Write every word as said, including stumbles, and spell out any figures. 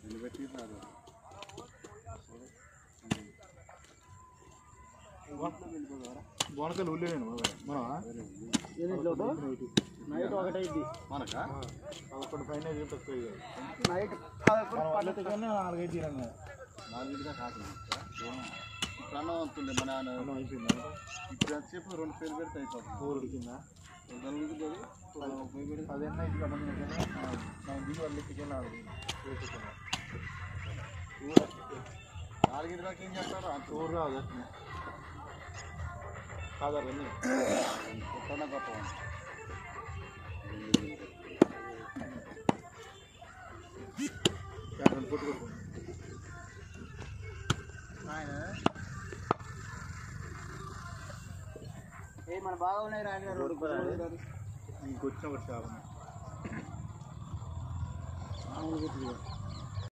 బోనకాయలు ఉల్లేను night ఒకటైంది మనకా పదకొండు పైన night నాలుగైదు తీరంగా నాలుగింటిగా కాదు ఇప్పుడు అన్నం వస్తుంది మన అన్నం అయిపోయింది ఇప్పుడు ఎంతసేపు రెండు పేరు పెడితే అయిపోతుంది కూర ఉడికిందా అదేనా ఇది మనం దిగి వాళ్ళు చికెన్ నాలుగు నాలుగింటి దాకా ఏం చేస్తారా కూర రాదు కాదా రండి కొత్త గొప్ప కొట్టుకోండి ఏ మన బాగా ఉన్నాయి రాని ఇంకొచ్చిన ఒకటి చాలా